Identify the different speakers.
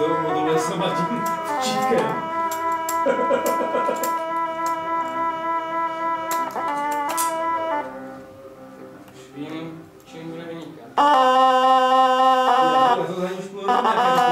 Speaker 1: to modeluje sama tím čítkem. Už vím, čím bude vynikat. Já to za ní špůru nějaké